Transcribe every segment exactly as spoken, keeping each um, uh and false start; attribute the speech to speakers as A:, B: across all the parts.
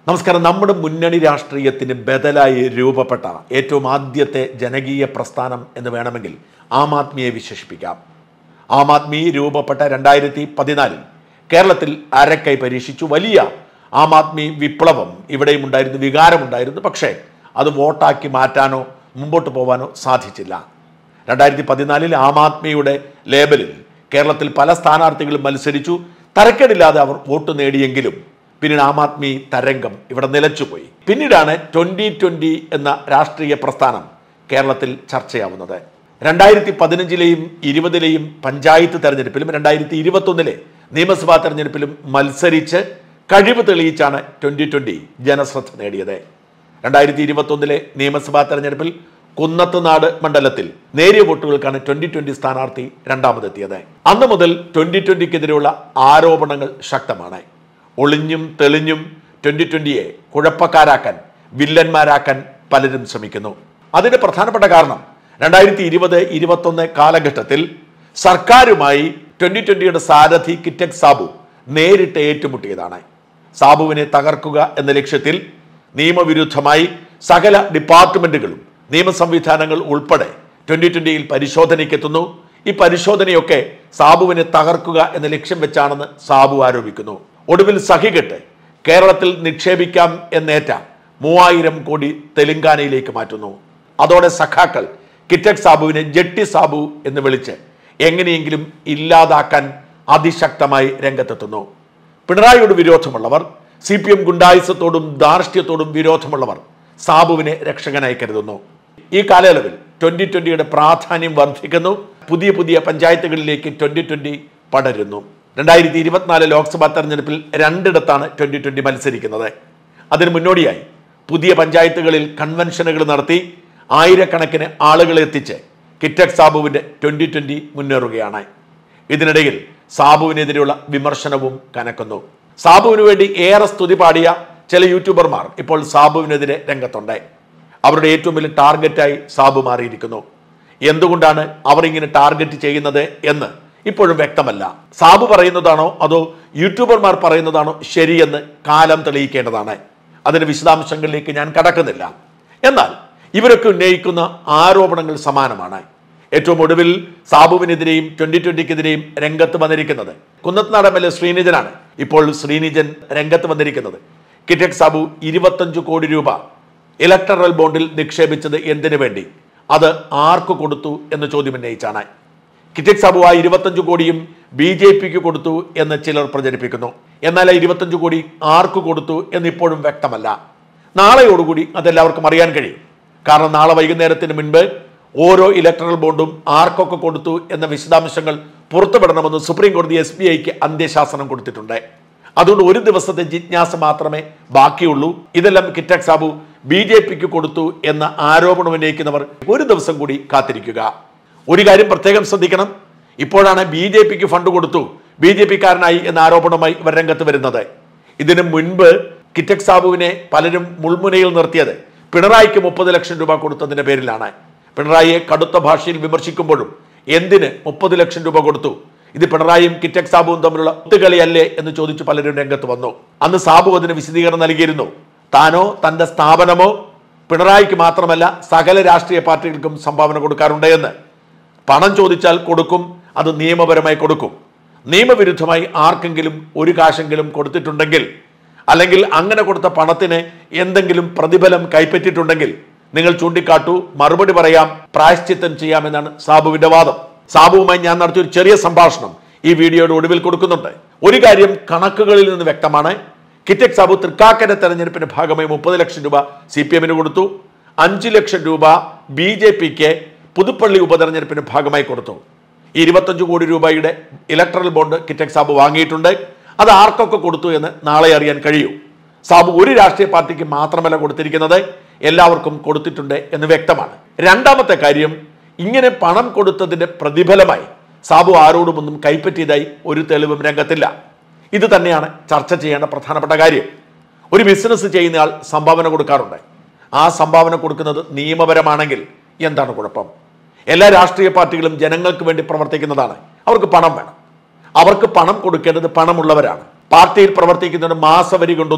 A: നമസ്കാരം. നമ്മുടെ മുന്നണി രാഷ്ട്രീയത്തിന് ബദലായി രൂപപ്പെട്ട ഏറ്റവും ആദ്യത്തെ ജനകീയ പ്രസ്ഥാനം എന്ന് വേണമെങ്കിൽ ആം ആദ്മിയെ വിശേഷിപ്പിക്കാം. ആം ആദ്മി രൂപപ്പെട്ട രണ്ടായിരത്തി പതിനാലിൽ കേരളത്തിൽ അരക്കൈ പരീക്ഷിച്ചു. വലിയ ആം ആദ്മി വിപ്ലവം ഇവിടെയും ഉണ്ടായിരുന്നു, വികാരമുണ്ടായിരുന്നു. പക്ഷേ അത് വോട്ടാക്കി മാറ്റാനോ മുമ്പോട്ട് പോകാനോ സാധിച്ചില്ല. രണ്ടായിരത്തി പതിനാലിൽ ആം ആദ്മിയുടെ ലേബലിൽ കേരളത്തിൽ പല സ്ഥാനാർത്ഥികളും മത്സരിച്ചു. തരക്കേടില്ലാതെ അവർ വോട്ട് നേടിയെങ്കിലും പിന്നീട് ആം ആദ്മി തരംഗം ഇവിടെ നിലച്ചുപോയി. പിന്നീടാണ് ട്വന്റി ട്വന്റി എന്ന രാഷ്ട്രീയ പ്രസ്ഥാനം കേരളത്തിൽ ചർച്ചയാവുന്നത്. രണ്ടായിരത്തി പതിനഞ്ചിലെയും ഇരുപതിലെയും പഞ്ചായത്ത് തെരഞ്ഞെടുപ്പിലും രണ്ടായിരത്തി ഇരുപത്തി ഒന്നിലെ നിയമസഭാ തെരഞ്ഞെടുപ്പിലും മത്സരിച്ച് കഴിവ് തെളിയിച്ചാണ് ട്വന്റി ട്വന്റി ജനശ്രദ്ധ നേടിയത്. രണ്ടായിരത്തി ഇരുപത്തി ഒന്നിലെ നിയമസഭാ തെരഞ്ഞെടുപ്പിൽ കുന്നത്തുനാട് മണ്ഡലത്തിൽ നേരിയ വോട്ടുകൾക്കാണ് ട്വന്റി ട്വന്റി സ്ഥാനാർത്ഥി രണ്ടാമതെത്തിയത്. അന്ന് മുതൽ ട്വന്റി ട്വന്റിക്കെതിരെയുള്ള ആരോപണങ്ങൾ ശക്തമാണ്. ഒളിഞ്ഞും തെളിഞ്ഞും ട്വന്റി ട്വന്റിയെ കുഴപ്പക്കാരാക്കാൻ, വില്ലന്മാരാക്കാൻ പലരും ശ്രമിക്കുന്നു. അതിന് പ്രധാനപ്പെട്ട കാരണം രണ്ടായിരത്തി ഇരുപത് ഇരുപത്തൊന്ന് കാലഘട്ടത്തിൽ സർക്കാരുമായി ട്വന്റി ട്വന്റിയുടെ സാരഥി കിറ്റക് സാബു നേരിട്ട് ഏറ്റുമുട്ടിയതാണ്. സാബുവിനെ തകർക്കുക എന്ന ലക്ഷ്യത്തിൽ നിയമവിരുദ്ധമായി സകല ഡിപ്പാർട്ട്മെന്റുകളും നിയമ സംവിധാനങ്ങൾ ഉൾപ്പെടെ ട്വന്റി ട്വന്റിയിൽ പരിശോധനയ്ക്കെത്തുന്നു. ഈ പരിശോധനയൊക്കെ സാബുവിനെ തകർക്കുക എന്ന ലക്ഷ്യം വെച്ചാണെന്ന് സാബു ആരോപിക്കുന്നു. ഒടുവിൽ സഹികെട്ട് കേരളത്തിൽ നിക്ഷേപിക്കാം എന്നേറ്റ മൂവായിരം കോടി തെലങ്കാനയിലേക്ക് മാറ്റുന്നു. അതോടെ സഖാക്കൾ കിറ്റക് സാബുവിനെ ജെട്ടി സാബു എന്ന് വിളിച്ച് എങ്ങനെയെങ്കിലും ഇല്ലാതാക്കാൻ അതിശക്തമായി രംഗത്തെത്തുന്നു. പിണറായിയോട് വിരോധമുള്ളവർ, സി പി എം ഗുണ്ടായുസത്തോടും ധാർഷ്ട്യത്തോടും വിരോധമുള്ളവർ സാബുവിനെ രക്ഷകനായി കരുതുന്നു. ഈ കാലയളവിൽ ട്വന്റി ട്വന്റിയുടെ പ്രാധാന്യം വർദ്ധിക്കുന്നു. പുതിയ പുതിയ പഞ്ചായത്തുകളിലേക്ക് ട്വന്റി ട്വന്റി പടരുന്നു. രണ്ടായിരത്തി ഇരുപത്തിനാല് ലോക്സഭാ തെരഞ്ഞെടുപ്പിൽ രണ്ടിടത്താണ് ട്വന്റി ട്വന്റി മത്സരിക്കുന്നത്. അതിന് മുന്നോടിയായി പുതിയ പഞ്ചായത്തുകളിൽ കൺവെൻഷനുകൾ നടത്തി ആയിരക്കണക്കിന് ആളുകളെ എത്തിച്ച് കിറ്റക് സാബുവിന്റെ ട്വന്റി ട്വന്റി മുന്നേറുകയാണ്. ഇതിനിടയിൽ സാബുവിനെതിരെയുള്ള വിമർശനവും കനക്കുന്നു. സാബുവിന് വേണ്ടി ഏറെ സ്തുതി പാടിയ ചില യൂട്യൂബർമാർ ഇപ്പോൾ സാബുവിനെതിരെ രംഗത്തുണ്ട്. അവരുടെ ഏറ്റവും വലിയ ടാർഗറ്റായി സാബു മാറിയിരിക്കുന്നു. എന്തുകൊണ്ടാണ് അവർ ഇങ്ങനെ ടാർഗറ്റ് ചെയ്യുന്നത് എന്ന് ഇപ്പോഴും വ്യക്തമല്ല. സാബു പറയുന്നതാണോ അതോ യൂട്യൂബർമാർ പറയുന്നതാണോ ശരിയെന്ന് കാലം തെളിയിക്കേണ്ടതാണ്. അതിന്റെ വിശദാംശങ്ങളിലേക്ക് ഞാൻ കടക്കുന്നില്ല. എന്നാൽ ഇവരൊക്കെ ഉന്നയിക്കുന്ന ആരോപണങ്ങൾ സമാനമാണ്. ഏറ്റവും ഒടുവിൽ സാബുവിനെതിരെയും ട്വന്റി ട്വന്റിക്കെതിരെയും രംഗത്ത് വന്നിരിക്കുന്നത് കുന്നത്തുനാട് എം എൽ എ ശ്രീനിജനാണ്. ഇപ്പോൾ ശ്രീനിജൻ രംഗത്ത് വന്നിരിക്കുന്നത് കിറ്റക് സാബു ഇരുപത്തഞ്ചു കോടി രൂപ ഇലക്ടറൽ ബോണ്ടിൽ നിക്ഷേപിച്ചത് എന്തിനു വേണ്ടി, അത് ആർക്ക് കൊടുത്തു എന്ന ചോദ്യം ഉന്നയിച്ചാണ്. കിറ്റക് സാബു ആ ഇരുപത്തഞ്ചു കോടിയും ബി ജെ പിക്ക് കൊടുത്തു എന്ന് ചിലർ പ്രചരിപ്പിക്കുന്നു. എന്നാൽ ആ ഇരുപത്തഞ്ചു കോടി ആർക്ക് കൊടുത്തു എന്നിപ്പോഴും വ്യക്തമല്ല. നാളെയോടുകൂടി അതെല്ലാവർക്കും അറിയാൻ കഴിയും. കാരണം നാളെ വൈകുന്നേരത്തിന് മുൻപ് ഓരോ ഇലക്ടറൽ ബോണ്ടും ആർക്കൊക്കെ കൊടുത്തു എന്ന വിശദാംശങ്ങൾ പുറത്തുവിടണമെന്ന് സുപ്രീം കോടതി എസ് ബി ഐക്ക് അന്ത്യശാസനം കൊടുത്തിട്ടുണ്ട്. അതുകൊണ്ട് ഒരു ദിവസത്തെ ജിജ്ഞാസ മാത്രമേ ബാക്കിയുള്ളൂ. ഇതെല്ലാം കിറ്റക് സാബു ബി ജെ പിക്ക് കൊടുത്തു എന്ന ആരോപണം ഉന്നയിക്കുന്നവർ ഒരു ദിവസം കൂടി കാത്തിരിക്കുക. ഒരു കാര്യം പ്രത്യേകം ശ്രദ്ധിക്കണം. ഇപ്പോഴാണ് ബി ജെ പിക്ക് ഫണ്ട് കൊടുത്തു, ബി ജെ പിക്കാരനായി എന്ന ആരോപണവുമായി ഇവർ രംഗത്ത് വരുന്നത്. ഇതിനു മുൻപ് കിറ്റക് സാബുവിനെ പലരും മുൾമുനയിൽ നിർത്തിയത് പിണറായിക്ക് മുപ്പത് ലക്ഷം രൂപ കൊടുത്തതിന്റെ പേരിലാണ്. പിണറായിയെ കടുത്ത ഭാഷയിൽ വിമർശിക്കുമ്പോഴും എന്തിന് മുപ്പത് ലക്ഷം രൂപ കൊടുത്തു, ഇത് പിണറായിയും കിറ്റക് സാബുവും തമ്മിലുള്ള ഒത്തുകളിയല്ലേ എന്ന് ചോദിച്ചു പലരും രംഗത്ത് വന്നു. അന്ന് സാബു അതിന് വിശദീകരണം നൽകിയിരുന്നു. താനോ തന്റെ സ്ഥാപനമോ പിണറായിക്ക് മാത്രമല്ല സകല രാഷ്ട്രീയ പാർട്ടികൾക്കും സംഭാവന കൊടുക്കാറുണ്ട് എന്ന്. പണം ചോദിച്ചാൽ കൊടുക്കും, അത് നിയമപരമായി കൊടുക്കും. നിയമവിരുദ്ധമായി ആർക്കെങ്കിലും ഒരു കാശെങ്കിലും കൊടുത്തിട്ടുണ്ടെങ്കിൽ, അല്ലെങ്കിൽ അങ്ങനെ കൊടുത്ത പണത്തിന് എന്തെങ്കിലും പ്രതിഫലം കൈപ്പറ്റിയിട്ടുണ്ടെങ്കിൽ നിങ്ങൾ ചൂണ്ടിക്കാട്ടൂ, മറുപടി പറയാം, പ്രായശ്ചിത്തം ചെയ്യാമെന്നാണ് സാബുവിന്റെ വാദം. സാബുവുമായി ഞാൻ നടത്തിയ ഒരു ചെറിയ സംഭാഷണം ഈ വീഡിയോയുടെ ഒടുവിൽ കൊടുക്കുന്നുണ്ട്. ഒരു കാര്യം കണക്കുകളിൽ നിന്ന് വ്യക്തമാണ്. കിറ്റക് സാബു തൃക്കാക്കര തെരഞ്ഞെടുപ്പിന്റെ ഭാഗമായി മുപ്പത് ലക്ഷം രൂപ സി പി എമ്മിന് കൊടുത്തു. അഞ്ചു ലക്ഷം രൂപ ബി ജെ പിക്ക് പുതുപ്പള്ളി ഉപതെരഞ്ഞെടുപ്പിന്റെ ഭാഗമായി കൊടുത്തു. ഈ ഇരുപത്തഞ്ചു കോടി രൂപയുടെ ഇലക്ട്രൽ ബോണ്ട് കിറ്റക് സാബു വാങ്ങിയിട്ടുണ്ട്. അത് ആർക്കൊക്കെ കൊടുത്തു എന്ന് നാളെ അറിയാൻ കഴിയൂ. സാബു ഒരു രാഷ്ട്രീയ പാർട്ടിക്ക് മാത്രമല്ല കൊടുത്തിരിക്കുന്നത്, എല്ലാവർക്കും കൊടുത്തിട്ടുണ്ട് എന്ന് വ്യക്തമാണ്. രണ്ടാമത്തെ കാര്യം, ഇങ്ങനെ പണം കൊടുത്തതിന്റെ പ്രതിഫലമായി സാബു ആരോടും ഒന്നും കൈപ്പറ്റിയതായി ഒരു തെളിവും രംഗത്തില്ല. ഇത് തന്നെയാണ് ചർച്ച ചെയ്യേണ്ട പ്രധാനപ്പെട്ട കാര്യം. ഒരു ബിസിനസ് ചെയ്യുന്നയാൾ സംഭാവന കൊടുക്കാറുണ്ട്. ആ സംഭാവന കൊടുക്കുന്നത് നിയമപരമാണെങ്കിൽ എന്താണ് കുഴപ്പം? എല്ലാ രാഷ്ട്രീയ പാർട്ടികളും ജനങ്ങൾക്ക് വേണ്ടി പ്രവർത്തിക്കുന്നതാണ്. അവർക്ക് പണം വേണം. അവർക്ക് പണം കൊടുക്കേണ്ടത് പണമുള്ളവരാണ്. പാർട്ടിയിൽ പ്രവർത്തിക്കുന്നവരുടെ മാസവരി കൊണ്ടൊന്നും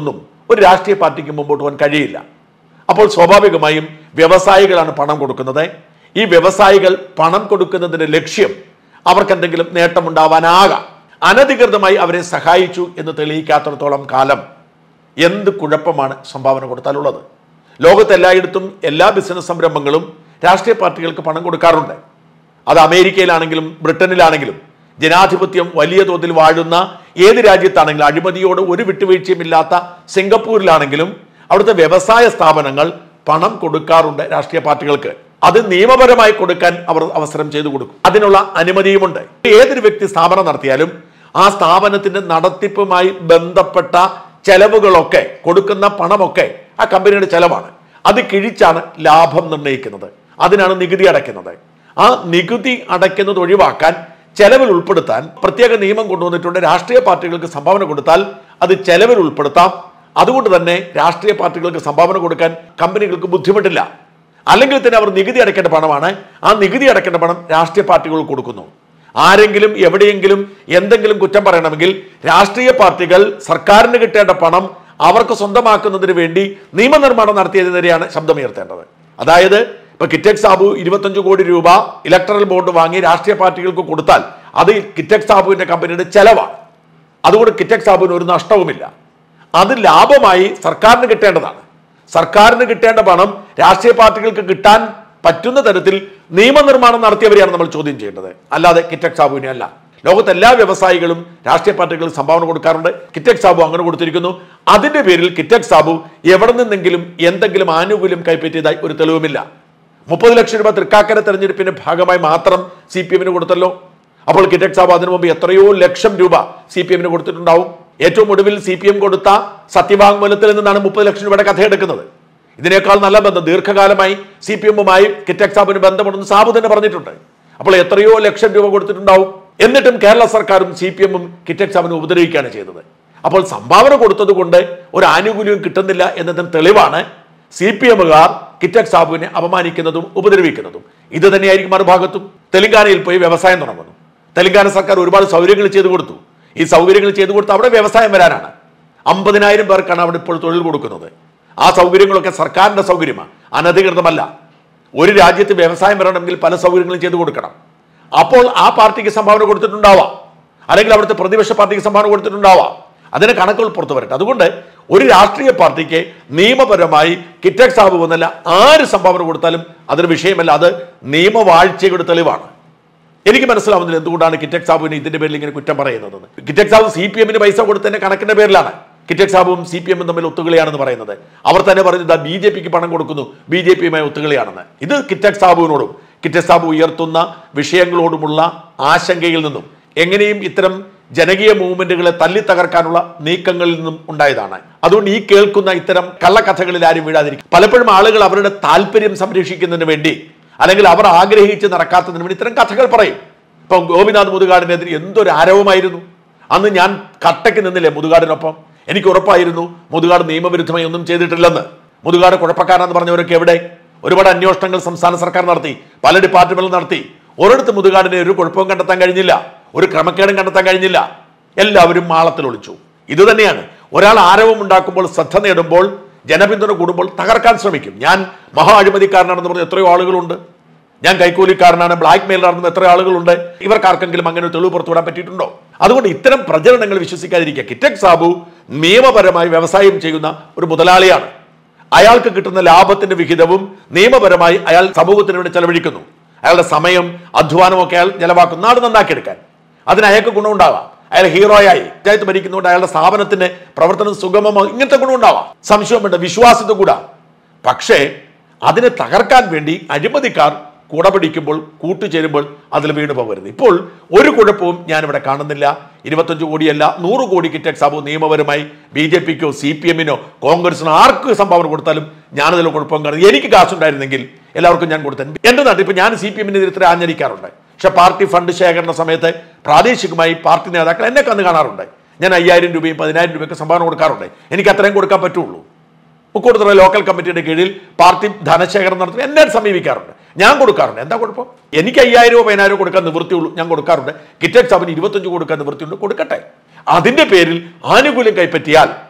A: ഒരു രാഷ്ട്രീയ പാർട്ടിക്ക് മുമ്പോട്ട് പോകാൻ കഴിയില്ല. അപ്പോൾ സ്വാഭാവികമായും വ്യവസായികളാണ് പണം കൊടുക്കുന്നത്. ഈ വ്യവസായികൾ പണം കൊടുക്കുന്നതിന്റെ ലക്ഷ്യം അവർക്ക് എന്തെങ്കിലും നേട്ടമുണ്ടാവാനാകാം. അനധികൃതമായി അവരെ സഹായിച്ചു എന്ന് തെളിയിക്കാത്തിടത്തോളം കാലം എന്ത് കുഴപ്പമാണ് സംഭാവന കൊടുത്താലുള്ളത്? ലോകത്തെല്ലായിടത്തും എല്ലാ ബിസിനസ് സംരംഭങ്ങളും രാഷ്ട്രീയ പാർട്ടികൾക്ക് പണം കൊടുക്കാറുണ്ട്. അത് അമേരിക്കയിലാണെങ്കിലും ബ്രിട്ടനിലാണെങ്കിലും ജനാധിപത്യം വലിയ തോതിൽ വാഴുന്ന ഏത് രാജ്യത്താണെങ്കിലും അഴിമതിയോട് ഒരു വിട്ടുവീഴ്ചയും ഇല്ലാത്ത സിംഗപ്പൂരിലാണെങ്കിലും അവിടുത്തെ വ്യവസായ സ്ഥാപനങ്ങൾ പണം കൊടുക്കാറുണ്ട് രാഷ്ട്രീയ പാർട്ടികൾക്ക്. അത് നിയമപരമായി കൊടുക്കാൻ അവർ അവസരം ചെയ്തു കൊടുക്കും. അതിനുള്ള അനുമതിയുമുണ്ട്. ഏതൊരു വ്യക്തി സ്ഥാപനം നടത്തിയാലും ആ സ്ഥാപനത്തിന്റെ നടത്തിപ്പുമായി ബന്ധപ്പെട്ട ചെലവുകളൊക്കെ, കൊടുക്കുന്ന പണമൊക്കെ ആ കമ്പനിയുടെ ചെലവാണ്. അത് കിഴിച്ചാണ് ലാഭം നിർണ്ണയിക്കുന്നത്. അതിനാണ് നികുതി അടയ്ക്കുന്നത്. ആ നികുതി അടയ്ക്കുന്നത് ഒഴിവാക്കാൻ, ചെലവിൽ ഉൾപ്പെടുത്താൻ പ്രത്യേക നിയമം കൊണ്ടുവന്നിട്ടുണ്ട്. രാഷ്ട്രീയ പാർട്ടികൾക്ക് സംഭാവന കൊടുത്താൽ അത് ചെലവിൽ ഉൾപ്പെടുത്താം. അതുകൊണ്ട് തന്നെ രാഷ്ട്രീയ പാർട്ടികൾക്ക് സംഭാവന കൊടുക്കാൻ കമ്പനികൾക്ക് ബുദ്ധിമുട്ടില്ല. അല്ലെങ്കിൽ തന്നെ അവർ നികുതി അടയ്ക്കേണ്ട പണമാണ്. ആ നികുതി അടയ്ക്കേണ്ട പണം രാഷ്ട്രീയ പാർട്ടികൾ കൊടുക്കുന്നു. ആരെങ്കിലും എവിടെയെങ്കിലും എന്തെങ്കിലും കുറ്റം പറയണമെങ്കിൽ രാഷ്ട്രീയ പാർട്ടികൾ സർക്കാരിന് കിട്ടേണ്ട പണം അവർക്ക് സ്വന്തമാക്കുന്നതിന് വേണ്ടി നിയമനിർമ്മാണം നടത്തിയതിനെതിരെയാണ് ശബ്ദമുയർത്തേണ്ടത്. അതായത് ഇപ്പൊ കിറ്റക്സ് സാബു ഇരുപത്തഞ്ച് കോടി രൂപ ഇലക്ട്രൽ ബോണ്ട് വാങ്ങി രാഷ്ട്രീയ പാർട്ടികൾക്ക് കൊടുത്താൽ അത് കിറ്റക്സ് സാബുവിന്റെ കമ്പനിയുടെ ചെലവാണ്. അതുകൊണ്ട് കിറ്റക്സ് സാബുവിന് ഒരു നഷ്ടവുമില്ല. അത് ലാഭമായി സർക്കാരിന് കിട്ടേണ്ടതാണ്. സർക്കാരിന് കിട്ടേണ്ട പണം രാഷ്ട്രീയ പാർട്ടികൾക്ക് കിട്ടാൻ പറ്റുന്ന തരത്തിൽ നിയമനിർമ്മാണം നടത്തിയവരെയാണ് നമ്മൾ ചോദ്യം ചെയ്യേണ്ടത്, അല്ലാതെ കിറ്റക്സ് സാബുവിനെ അല്ല. ലോകത്തെ എല്ലാ വ്യവസായികളും രാഷ്ട്രീയ പാർട്ടികൾ സംഭാവന കൊടുക്കാറുണ്ട്. കിറ്റക്സ് സാബു അങ്ങനെ കൊടുത്തിരിക്കുന്നു. അതിന്റെ പേരിൽ കിറ്റക്സ് സാബു എവിടെ നിന്നെങ്കിലും എന്തെങ്കിലും ആനുകൂല്യം കൈപ്പറ്റിയതായി ഒരു തെളിവുമില്ല. മുപ്പത് ലക്ഷം രൂപ തൃക്കാക്കര തെരഞ്ഞെടുപ്പിന്റെ ഭാഗമായി മാത്രം സി പി എമ്മിന് കൊടുത്തല്ലോ. അപ്പോൾ കിറ്റക്സ് സാബു അതിനു മുമ്പ് എത്രയോ ലക്ഷം രൂപ സി പി എമ്മിന് കൊടുത്തിട്ടുണ്ടാവും. ഏറ്റവും ഒടുവിൽ സി പി എം കൊടുത്ത സത്യവാങ്മൂലത്തിൽ നിന്നാണ് മുപ്പത് ലക്ഷം രൂപയുടെ കഥയെടുക്കുന്നത്. ഇതിനേക്കാൾ നല്ല ബന്ധം ദീർഘകാലമായി സി പി എമ്മുമായി കിറ്റക്സ് സാബുവിന് ബന്ധമുണ്ടെന്ന് സാബു തന്നെ പറഞ്ഞിട്ടുണ്ട്. അപ്പോൾ എത്രയോ ലക്ഷം രൂപ കൊടുത്തിട്ടുണ്ടാവും. എന്നിട്ടും കേരള സർക്കാരും സി പി എമ്മും കിറ്റക്സ് സാബുവിനെ ഉപദ്രവിക്കുകയാണ് ചെയ്തത്. അപ്പോൾ സംഭാവന കൊടുത്തത് കൊണ്ട് ഒരു ആനുകൂല്യവും കിട്ടുന്നില്ല എന്നതിന് തെളിവാണ് സി പി എമ്മുകാർ കിറ്റക്സ് സാബുവിനെ അപമാനിക്കുന്നതും ഉപദ്രവിക്കുന്നതും. ഇത് തന്നെയായിരിക്കും മറുഭാഗത്തും. തെലങ്കാനയിൽ പോയി വ്യവസായം തുടങ്ങുന്നു. തെലങ്കാന സർക്കാർ ഒരുപാട് സൗകര്യങ്ങൾ ചെയ്തു കൊടുത്തു. ഈ സൗകര്യങ്ങൾ ചെയ്തു കൊടുത്ത് അവിടെ വ്യവസായം വരാനാണ്. അമ്പതിനായിരം പേർക്കാണ് അവിടെ ഇപ്പോൾ തൊഴിൽ കൊടുക്കുന്നത്. ആ സൗകര്യങ്ങളൊക്കെ സർക്കാരിന്റെ സൗകര്യമാണ്, അനധികൃതമല്ല. ഒരു രാജ്യത്ത് വ്യവസായം വരണമെങ്കിൽ പല സൗകര്യങ്ങളും ചെയ്തു കൊടുക്കണം. അപ്പോൾ ആ പാർട്ടിക്ക് സംഭാവന കൊടുത്തിട്ടുണ്ടാവാം, അല്ലെങ്കിൽ അവിടുത്തെ പ്രതിപക്ഷ പാർട്ടിക്ക് സംഭാവന കൊടുത്തിട്ടുണ്ടാവാം. അതിന് കണക്കുകൾ പുറത്തു വരട്ടെ. അതുകൊണ്ട് ഒരു രാഷ്ട്രീയ പാർട്ടിക്ക് നിയമപരമായി കിറ്റക്സ് സാബു എന്നല്ല ആര് സംഭാവന കൊടുത്താലും അതൊരു വിഷയമല്ല. അത് നിയമവാഴ്ചയുടെ തെളിവാണ്. എനിക്ക് മനസ്സിലാവുന്നില്ല എന്തുകൊണ്ടാണ് കിറ്റക്സ് സാബുവിന് ഇതിന്റെ പേരിൽ ഇങ്ങനെ കുറ്റം പറയുന്നത്. കിറ്റക്സ് സാബു സി പി എമ്മിന് പൈസ കൊടുത്തതിന്റെ കണക്കിന്റെ പേരിലാണ് കിറ്റക്സ് സാബുവും സി പി എമ്മും തമ്മിൽ ഒത്തുകളിയാണെന്ന് പറയുന്നത്. അവർ തന്നെ പറയുന്നത് ബി ജെ പിക്ക് പണം കൊടുക്കുന്നു, ബി ജെ പിയുമായി ഒത്തുകളിയാണെന്ന്. ഇത് കിറ്റക്സ് സാബുവിനോടും കിറ്റക്സ് സാബു ഉയർത്തുന്ന വിഷയങ്ങളോടുമുള്ള ആശങ്കയിൽ നിന്നും എങ്ങനെയും ഇത്തരം ജനകീയ മൂവ്മെന്റുകളെ തല്ലി തകർക്കാനുള്ള നീക്കങ്ങളിൽ നിന്നും ഉണ്ടായതാണ്. അതുകൊണ്ട് ഈ കേൾക്കുന്ന ഇത്തരം കള്ളക്കഥകളിൽ ആരും വീഴാതിരിക്കും. പലപ്പോഴും ആളുകൾ അവരുടെ താല്പര്യം സംരക്ഷിക്കുന്നതിന് വേണ്ടി, അല്ലെങ്കിൽ അവർ ആഗ്രഹിച്ച് നടക്കാത്തതിന് വേണ്ടി ഇത്തരം കഥകൾ പറയും. ഇപ്പം ഗോപിനാഥ് മുതുകാടിനെതിരെ എന്തൊരു ആരവമായിരുന്നു. അന്ന് ഞാൻ കട്ടയ്ക്ക് നിന്നില്ലേ മുതുകാടിനൊപ്പം. എനിക്ക് ഉറപ്പായിരുന്നു മുതുകാട് നിയമവിരുദ്ധമായി ഒന്നും ചെയ്തിട്ടില്ലെന്ന്. മുതുകാട് കുഴപ്പക്കാരാന്ന് പറഞ്ഞവരൊക്കെ എവിടെ? ഒരുപാട് അന്വേഷണങ്ങൾ സംസ്ഥാന സർക്കാർ നടത്തി, പല ഡിപ്പാർട്ട്മെന്റുകൾ നടത്തി. ഒരിടത്ത് മുതുകാടിനെ ഒരു കുഴപ്പവും കണ്ടെത്താൻ കഴിഞ്ഞില്ല, ഒരു ക്രമക്കേടും കണ്ടെത്താൻ കഴിഞ്ഞില്ല. എല്ലാവരും മാളത്തിൽ ഒളിച്ചു. ഇത് തന്നെയാണ് ഒരാൾ ആരവം ഉണ്ടാക്കുമ്പോൾ, ശ്രദ്ധ നേടുമ്പോൾ, ജനപിന്തുണ കൂടുമ്പോൾ തകർക്കാൻ ശ്രമിക്കും. ഞാൻ മഹാ അഴിമതിക്കാരനാണെന്ന് പറഞ്ഞ എത്രയോ ആളുകളുണ്ട്. ഞാൻ കൈക്കൂലിക്കാരനാണ്, ബ്ലാക്ക് മെയിലാണെന്ന് എത്ര ആളുകളുണ്ട്. ഇവർക്കാർക്കെങ്കിലും അങ്ങനെ ഒരു തെളിവ് പുറത്തുവിടാൻ പറ്റിയിട്ടുണ്ടോ? അതുകൊണ്ട് ഇത്തരം പ്രചരണങ്ങൾ വിശ്വസിക്കാതിരിക്കുക. കിറ്റക്സ് സാബു നിയമപരമായി വ്യവസായം ചെയ്യുന്ന ഒരു മുതലാളിയാണ്. അയാൾക്ക് കിട്ടുന്ന ലാഭത്തിന്റെ വിഹിതവും നിയമപരമായി അയാൾ സമൂഹത്തിന് വേണ്ടി ചെലവഴിക്കുന്നു. അയാളുടെ സമയം, അധ്വാനമൊക്കെ അയാൾ ചെലവാക്കുന്നു നാട് നന്നാക്കിയെടുക്കാൻ. അതിന് അയാൾക്ക് ഗുണമുണ്ടാവാം. അയാൾ ഹീറോയായി പഞ്ചായത്ത് ഭരിക്കുന്നതുകൊണ്ട് അയാളുടെ സ്ഥാപനത്തിന്റെ പ്രവർത്തനം സുഗമമോ, ഇങ്ങനത്തെ ഗുണമുണ്ടാവാം. സംശയം വേണ്ട, വിശ്വാസത്തെ കൂടാ. പക്ഷേ അതിനെ തകർക്കാൻ വേണ്ടി അഴിമതിക്കാർ കുടപിടിക്കുമ്പോൾ, കൂട്ടുചേരുമ്പോൾ അതിൽ വീണ് പോകരുത്. ഇപ്പോൾ ഒരു കുഴപ്പവും ഞാനിവിടെ കാണുന്നില്ല. ഇരുപത്തഞ്ച് കോടിയല്ല, നൂറ് കോടി കിറ്റക്സ് സാബു നിയമപരമായി ബി ജെ പിക്കോ സി പി എമ്മിനോ കോൺഗ്രസിനോ ആർക്ക് സംഭാവന കൊടുത്താലും ഞാനതിൽ കുഴപ്പം കാണുന്നത്. എനിക്ക് കാശുണ്ടായിരുന്നെങ്കിൽ എല്ലാവർക്കും ഞാൻ കൊടുത്തേ. എൻ്റെ നാട്ടിൽ ഇപ്പം ഞാൻ സി പി എമ്മിനെതിരെ ഇത്ര ആഞ്ഞടിക്കാറുണ്ട്. പക്ഷെ പാർട്ടി ഫണ്ട് ശേഖരണ സമയത്ത് പ്രാദേശികമായി പാർട്ടി നേതാക്കൾ എന്നെ കന്ന് കാണാറുണ്ട്. ഞാൻ അയ്യായിരം രൂപയും പതിനായിരം രൂപയൊക്കെ സംഭാവന കൊടുക്കാറുണ്ട്. എനിക്ക് അത്രയും കൊടുക്കാൻ പറ്റുള്ളൂ. മുക്കൂട്ടത്തുള്ള ലോക്കൽ കമ്മിറ്റിയുടെ കീഴിൽ പാർട്ടി ധനശേഖരണം നടത്തി എന്നെ സമീപിക്കാറുണ്ട്. ഞാൻ കൊടുക്കാറുണ്ട്. എന്താ കുഴപ്പം? എനിക്ക് അയ്യായിരമോ പതിനായിരമോ കൊടുക്കാൻ നിവൃത്തിയുള്ളൂ, ഞാൻ കൊടുക്കാറുണ്ട്. കിറ്റക്സ് സാബിന് ഇരുപത്തഞ്ച് കൊടുക്കാൻ നിവൃത്തിയുണ്ട്, കൊടുക്കട്ടെ. അതിന്റെ പേരിൽ ആനുകൂല്യം കൈപ്പറ്റിയാൽ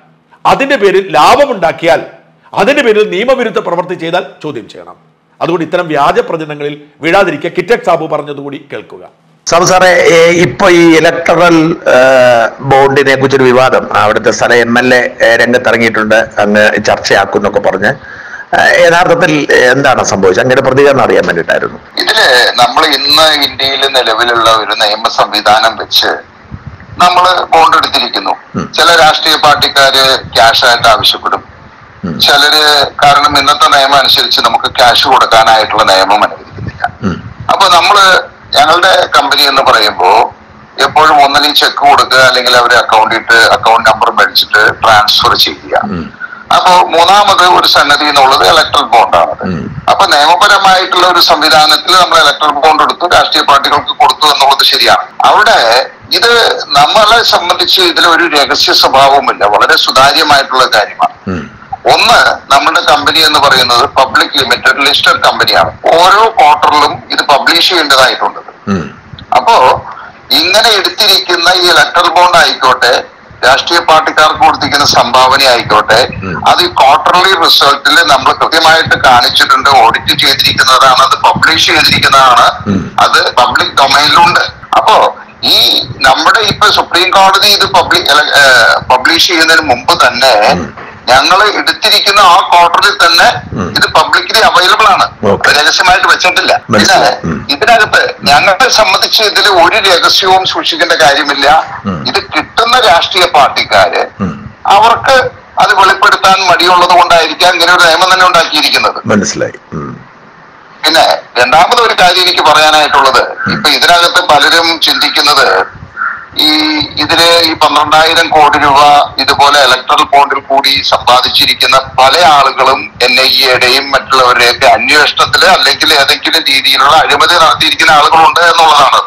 A: അതിന്റെ പേരിൽ ലാഭമുണ്ടാക്കിയാൽ, അതിന്റെ പേരിൽ നിയമവിരുദ്ധ പ്രവൃത്തി ചെയ്താൽ ചോദ്യം ചെയ്യണം. അതുകൊണ്ട് ഇത്തരം വ്യാജ പ്രചരണങ്ങളിൽ വീഴാതിരിക്കുക. കിറ്റക് സാബു പറഞ്ഞതുകൂടി കേൾക്കുക.
B: സാബു സാറേ, ഇപ്പൊ ഈ ഇലക്ടറൽ ബോണ്ടിനെ കുറിച്ചൊരു വിവാദം അവിടുത്തെ സ്ഥല എം എൽ എ രംഗത്തിറങ്ങിയിട്ടുണ്ട്, അങ്ങ് ചർച്ചയാക്കുന്നൊക്കെ പറഞ്ഞ്. യഥാർത്ഥത്തിൽ എന്താണ് സംഭവിച്ചത്? അങ്ങനെ പ്രതികരണം അറിയാൻ വേണ്ടിയിട്ടായിരുന്നു.
C: ഇതില് നമ്മൾ ഇന്ന് ഇന്ത്യയിൽ നിലവിലുള്ള ഒരു നിയമ സംവിധാനം വെച്ച് നമ്മൾ ബോണ്ട് എടുത്തിരിക്കുന്നു. ചില രാഷ്ട്രീയ പാർട്ടിക്കാര് ക്യാഷ് ആയിട്ട് ആവശ്യപ്പെടും, ചിലര് കാരണം ഇന്നത്തെ നിയമം അനുസരിച്ച് നമുക്ക് ക്യാഷ് കൊടുക്കാനായിട്ടുള്ള നിയമം അനുവദിക്കുന്നില്ല. അപ്പൊ നമ്മള് ഞങ്ങളുടെ കമ്പനി എന്ന് പറയുമ്പോ എപ്പോഴും ഒന്നല്ലെങ്കിൽ ചെക്ക് കൊടുക്കുക, അല്ലെങ്കിൽ അവര് അക്കൗണ്ട് ഇട്ട് അക്കൗണ്ട് നമ്പർ മേടിച്ചിട്ട് ട്രാൻസ്ഫർ ചെയ്യുക. അപ്പോ മൂന്നാമത് ഒരു സംഗതി എന്നുള്ളത് ഇലക്ട്രൽ ബോണ്ടാണ്. അപ്പൊ നിയമപരമായിട്ടുള്ള ഒരു സംവിധാനത്തിൽ നമ്മൾ ഇലക്ട്രൽ ബോണ്ട് എടുത്തു, രാഷ്ട്രീയ പാർട്ടികൾക്ക് കൊടുത്തു എന്നുള്ളത് ശരിയാണ്. അവിടെ ഇത് നമ്മളെ സംബന്ധിച്ച് ഇതിലൊരു രഹസ്യ സ്വഭാവവുമില്ല, വളരെ സുതാര്യമായിട്ടുള്ള കാര്യമാണ്. ഒന്ന്, നമ്മുടെ കമ്പനി എന്ന് പറയുന്നത് പബ്ലിക് ലിമിറ്റഡ് ലിസ്റ്റഡ് കമ്പനിയാണ്. ഓരോ ക്വാർട്ടറിലും ഇത് പബ്ലിഷ് ചെയ്യേണ്ടതായിട്ടുണ്ട്. അപ്പോ ഇങ്ങനെ എടുത്തിരിക്കുന്ന ഈ ഇലക്ട്രൽ ബോണ്ട് ആയിക്കോട്ടെ, രാഷ്ട്രീയ പാർട്ടിക്കാർക്ക് കൊടുത്തിരിക്കുന്ന സംഭാവന ആയിക്കോട്ടെ, അത് ഈ ക്വാർട്ടർലി റിസൾട്ടിൽ നമ്മൾ കൃത്യമായിട്ട് കാണിച്ചിട്ടുണ്ട്, ഓഡിറ്റ് ചെയ്തിരിക്കുന്നതാണ്, അത് പബ്ലിഷ് ചെയ്തിരിക്കുന്നതാണ്, അത് പബ്ലിക് ഡൊമൈനിലുണ്ട്. അപ്പോ ഈ നമ്മുടെ ഇപ്പൊ സുപ്രീം കോടതി ഇത് പബ്ലിക് പബ്ലിഷ് ചെയ്യുന്നതിന് മുമ്പ് തന്നെ ഞങ്ങൾ എടുത്തിരിക്കുന്ന ആ ക്വാർട്ടറിൽ തന്നെ ഇത് പബ്ലിക്കലി അവൈലബിൾ ആണ്, രഹസ്യമായിട്ട് വെച്ചിട്ടില്ല. പിന്നെ ഇതിനകത്ത് ഞങ്ങളെ സംബന്ധിച്ച് ഇതിൽ ഒരു രഹസ്യവും സൂക്ഷിക്കേണ്ട കാര്യമില്ല. ഇത് കിട്ടുന്ന രാഷ്ട്രീയ പാർട്ടിക്കാര് അവർക്ക് അത് വെളിപ്പെടുത്താൻ മടിയുള്ളത് കൊണ്ടായിരിക്കാം ഇങ്ങനെ ഒരു നിയമം തന്നെ ഉണ്ടാക്കിയിരിക്കുന്നത്.
B: മനസ്സിലായി.
C: പിന്നെ രണ്ടാമത് ഒരു കാര്യം എനിക്ക് പറയാനായിട്ടുള്ളത്, ഇപ്പൊ ഇതിനകത്ത് പലരും ചിന്തിക്കുന്നത് ഈ ഇതില് ഈ പന്ത്രണ്ടായിരം കോടി രൂപ ഇതുപോലെ ഇലക്ട്രൽ ബോണ്ടിൽ കൂടി സമ്പാദിച്ചിരിക്കുന്ന പല ആളുകളും എൻ ഐ എയുടെയും മറ്റുള്ളവരുടെയൊക്കെ അന്വേഷണത്തില് അല്ലെങ്കിൽ ഏതെങ്കിലും രീതിയിലുള്ള അഴിമതി നടത്തിയിരിക്കുന്ന ആളുകളുണ്ട് എന്നുള്ളതാണ്.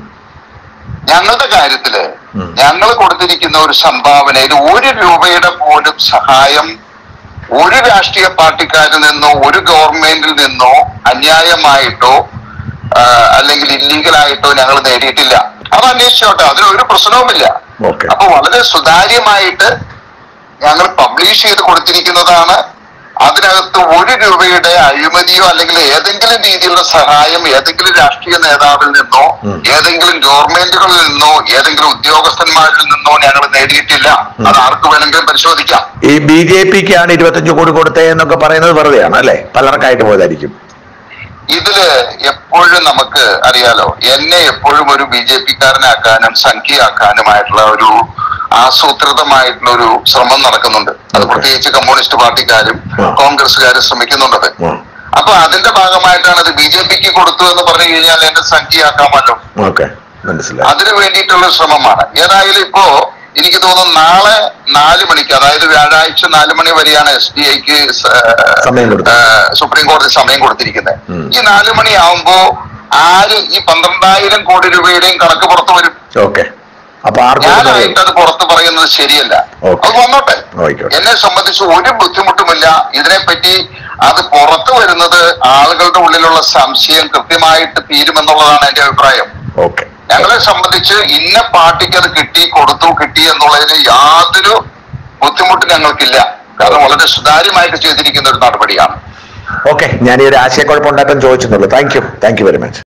C: ഞങ്ങളുടെ കാര്യത്തില് ഞങ്ങൾ കൊടുത്തിരിക്കുന്ന ഒരു സംഭാവനയിൽ ഒരു രൂപയുടെ പോലും സഹായം ഒരു രാഷ്ട്രീയ പാർട്ടിക്കാരിൽ നിന്നോ ഒരു ഗവൺമെന്റിൽ നിന്നോ അന്യായമായിട്ടോ അല്ലെങ്കിൽ ഇല്ലീഗലായിട്ടോ ഞങ്ങൾ നേടിയിട്ടില്ല. അത് അന്വേഷിച്ചോട്ടെ, അതിനൊരു പ്രശ്നവുമില്ല. അപ്പൊ വളരെ സുതാര്യമായിട്ട് ഞങ്ങൾ പബ്ലിഷ് ചെയ്ത് കൊടുത്തിരിക്കുന്നതാണ്. അതിനകത്ത് ഒരു രൂപയുടെ അഴിമതിയോ അല്ലെങ്കിൽ ഏതെങ്കിലും രീതിയിലുള്ള സഹായം ഏതെങ്കിലും രാഷ്ട്രീയ നേതാവിൽ നിന്നോ ഏതെങ്കിലും ഗവൺമെന്റുകളിൽ നിന്നോ ഏതെങ്കിലും ഉദ്യോഗസ്ഥന്മാരിൽ നിന്നോ ഞങ്ങൾ നേടിയിട്ടില്ല. അത് ആർക്ക് വേണമെങ്കിലും പരിശോധിക്കാം.
B: ഈ ബി ജെ പിക്കാണ് ഇരുപത്തഞ്ചു കോടി കൊടുത്തേ എന്നൊക്കെ പറയുന്നത് വെറുതെയാണ് അല്ലെ? പലർക്കായിട്ട് പോയതായിരിക്കും.
C: ഇതില് എപ്പോഴും നമുക്ക് അറിയാലോ, എന്നെ എപ്പോഴും ഒരു ബി ജെ പിക്കാരനാക്കാനും സംഖ്യയാക്കാനുമായിട്ടുള്ള ഒരു ആസൂത്രിതമായിട്ടുള്ള ഒരു ശ്രമം നടക്കുന്നുണ്ട്. അത് പ്രത്യേകിച്ച് കമ്മ്യൂണിസ്റ്റ് പാർട്ടിക്കാരും കോൺഗ്രസ്സുകാരും ശ്രമിക്കുന്നുണ്ടത്. അപ്പൊ അതിന്റെ ഭാഗമായിട്ടാണ് ഇത് ബി ജെ പിക്ക് കൊടുത്തു എന്ന് പറഞ്ഞു കഴിഞ്ഞാൽ എന്നെ സംഖ്യയാക്കാമല്ലോ. അതിനു വേണ്ടിയിട്ടുള്ള ശ്രമമാണ്. ഏതായാലും ഇപ്പോ എനിക്ക് തോന്നുന്നു നാളെ നാല് മണിക്ക്, അതായത് വ്യാഴാഴ്ച നാല് മണി വരെയാണ് എസ് ബി ഐക്ക് സുപ്രീം കോടതി സമയം കൊടുത്തിരിക്കുന്നത്. ഈ നാല് മണി ആവുമ്പോ ആര് ഈ പന്ത്രണ്ടായിരം കോടി രൂപയുടെയും കണക്ക് പുറത്തു വരും. ഞാനായിട്ട് അത് പുറത്ത് പറയുന്നത് ശരിയല്ല. അത് വന്നോട്ടെ, എന്നെ സംബന്ധിച്ച് ഒരു ബുദ്ധിമുട്ടുമില്ല. ഇതിനെപ്പറ്റി അത് പുറത്തു വരുന്നത് ആളുകളുടെ ഉള്ളിലുള്ള സംശയം കൃത്യമായിട്ട് തീരുമെന്നുള്ളതാണ് എന്റെ അഭിപ്രായം. ഞങ്ങളെ സംബന്ധിച്ച് ഇന്ന പാർട്ടിക്ക് അത് കിട്ടി, കൊടുത്തു, കിട്ടി എന്നുള്ളതിന് യാതൊരു ബുദ്ധിമുട്ടും ഞങ്ങൾക്കില്ല. കാരണം വളരെ സുതാര്യമായിട്ട് ചെയ്തിരിക്കുന്ന ഒരു നടപടിയാണ്.
B: ഓക്കെ, ഞാൻ ഈ ഒരു ആശയക്കുഴപ്പം ഉണ്ടാക്കാൻ ചോദിച്ചെന്നുള്ളൂ. Thank you thank you very much.